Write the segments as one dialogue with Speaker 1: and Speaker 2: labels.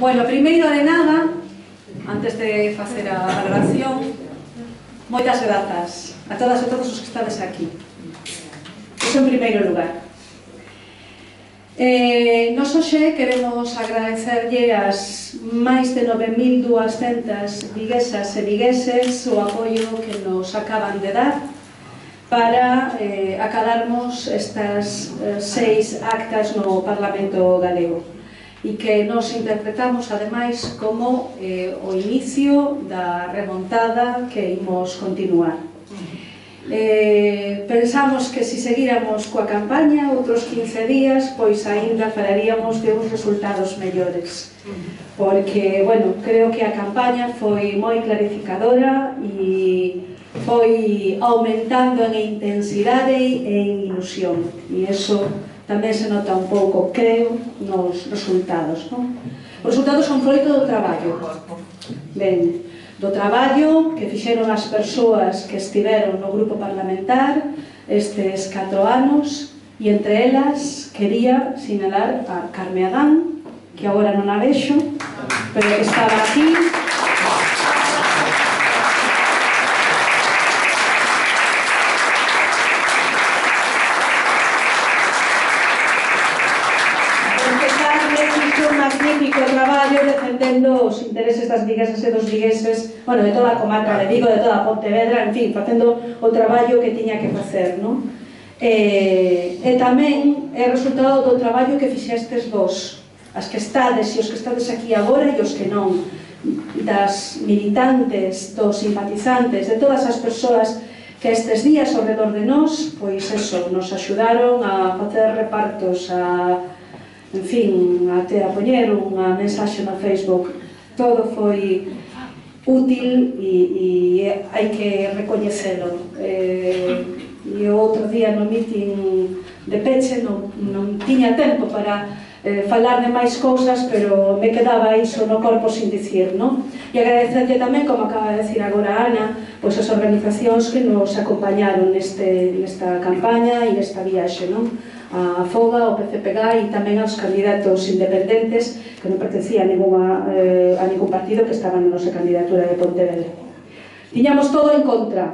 Speaker 1: Bueno, primeiro de nada, antes de facer a valoración, moitas grazas a todas e todos os que estades aquí. Iso en primeiro lugar. Nos hoxe queremos agradecerlle as máis de 9.200 viguesas e vigueses o apoio que nos acaban de dar para acadarmos estas 6 actas no Parlamento galego e que nos interpretamos ademais como o inicio da remontada que imos continuar. Pensamos que se seguíramos coa campaña outros 15 días, pois aínda falaríamos de uns resultados mellores, porque, bueno, creo que a campaña foi moi clarificadora e foi aumentando en intensidade e en ilusión, e iso tamén se nota un pouco, creo, nos resultados, non? Os resultados son froito do traballo. Ben, do traballo que fixeron as persoas que estiveron no grupo parlamentar estes 4 anos, e entre elas quería sinalar a Carme Adán, que agora non a vexo, pero que estaba aquí. Magnífico traballo defendendo os intereses das viguesas e dos vigueses, bueno, de toda a comarca de Vigo, de toda a Pontevedra, en fin, facendo o traballo que tiña que facer, non? E tamén é resultado do traballo que fixestes vos, as que estades e os que estades aquí agora e os que non, das militantes, dos simpatizantes, de todas as persoas que estes días ao redor de nós, pois eso, nos axudaron a facer repartos, en fin, até a poñer unha mensaxe no Facebook. Todo foi útil e hai que recoñecelo. E o outro día no meeting de peche non tiña tempo para falar de máis cousas, pero me quedaba iso no corpo sin dicir, non? E agradecerlle tamén, como acaba de decir agora Ana, pois as organizacións que nos acompañaron nesta campaña e nesta viaxe, non? A FOGA, o PCPG e tamén aos candidatos independentes que non pertencían a ningún partido que estaban na nosa candidatura de Pontevedra. Tiñamos todo en contra.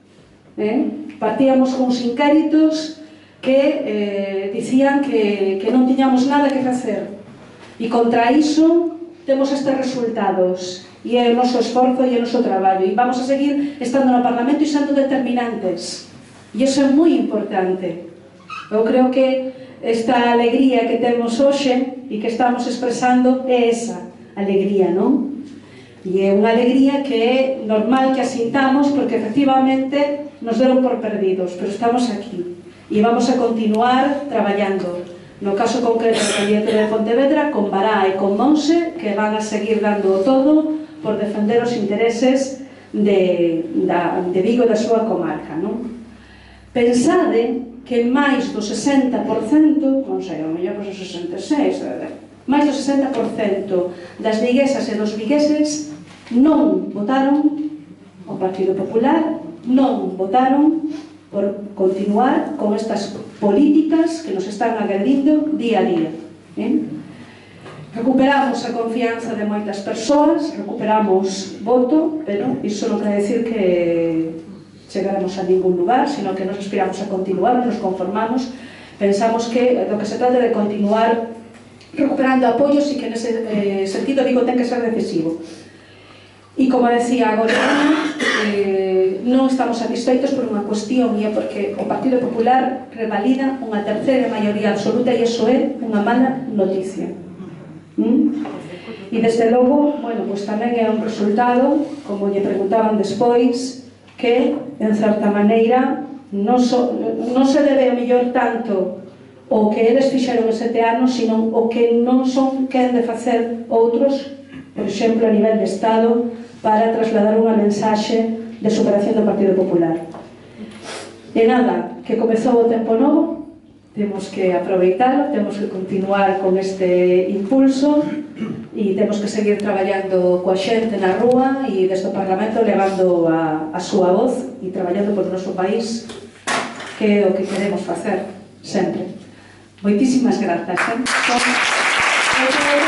Speaker 1: Partíamos con uns inquéritos que dicían que non tiñamos nada que facer. E contra iso temos estes resultados. E é o noso esforzo e o noso traballo. E vamos a seguir estando no Parlamento e sendo determinantes. E iso é moi importante. Eu creo que esta alegría que temos hoxe e que estamos expresando é esa alegría, non? E é unha alegría que é normal que a sintamos porque efectivamente nos deron por perdidos, pero estamos aquí e vamos a continuar traballando. No caso concreto da candidatura de Pontevedra, con Bará e con Monse, que van a seguir dando todo por defender os intereses de Vigo e da súa comarca, non? Pensade que máis do 60%, non sei, ao mellor o 66%, máis do 60% das viguesas e dos vigueses non votaron o Partido Popular, non votaron por continuar con estas políticas que nos están agredindo día a día. Recuperamos a confianza de moitas persoas, recuperamos voto, pero iso non quere decir que chegáramos a ningún lugar, sino que nos aspiramos a continuar, nos conformamos, pensamos que do que se trata de continuar recuperando apoios e que nese sentido digo ten que ser decisivo. E como decía agora, non estamos satisfeitos por unha cuestión e é porque o Partido Popular revalida unha terceira maioría absoluta e iso é unha mala noticia. E desde logo, bueno, pois tamén é un resultado, como lle preguntaban despois, que, en certa maneira, non se debe ao mellor tanto o que eles fixeron en 7 anos, sino o que non son quen de facer outros, por exemplo, a nivel de Estado, para trasladar unha mensaxe de superación do Partido Popular. E nada, que comezou o tempo novo, temos que aproveitalo, temos que continuar con este impulso e temos que seguir traballando coa xente na rúa e desde o Parlamento levando a súa voz e traballando polo noso país, que é o que queremos facer sempre. Moitísimas grazas.